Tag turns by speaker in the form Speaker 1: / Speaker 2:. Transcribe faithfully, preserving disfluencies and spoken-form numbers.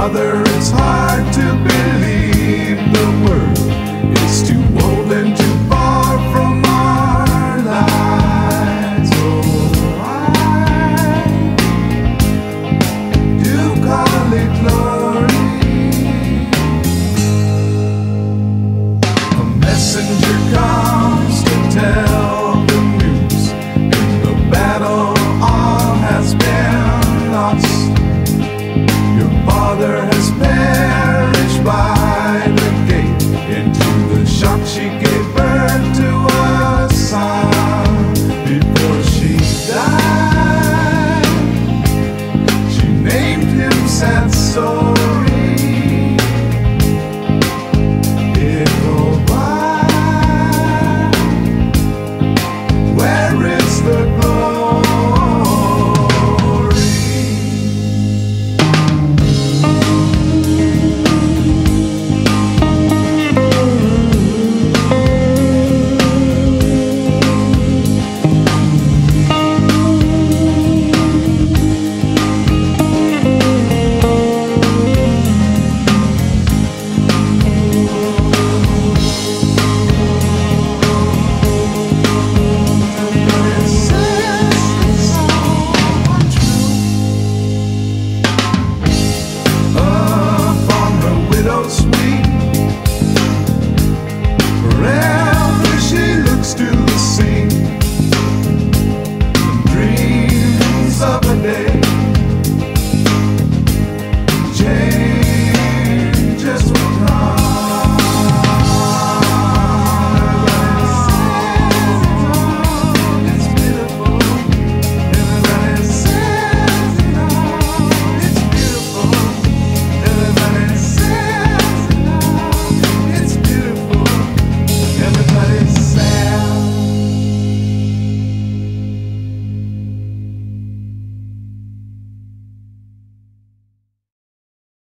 Speaker 1: Mother, it's hard to believe the world is too old and too far from our lives. Oh, I do call it glory. A messenger comes to tell the news. In the battle all has been lost. Your father has perished by the gate. Into the shock she gave birth to a son. Before she died, she named him Sad Soul.